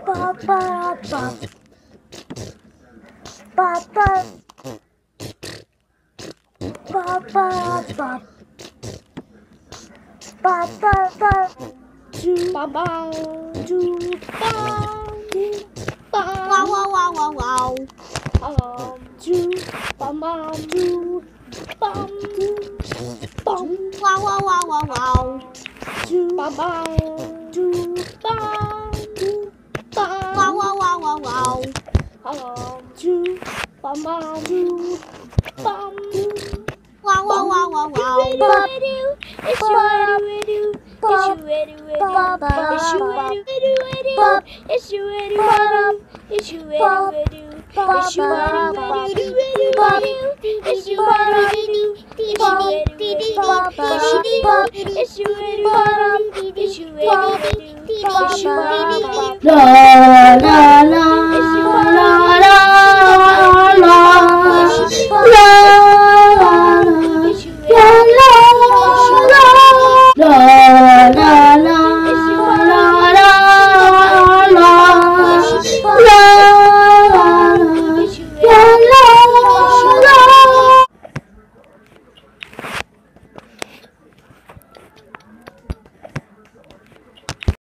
ba ba ba ba ba ba ba ba ba ba ba do ba ba do ba ba wow wow wow wow wow do bum bum do bum do bum wow wow wow wow wow do bum bum do bum do bum wow wow wow wow wow do bum bum do bum do wow wow wow wow wow it's you No.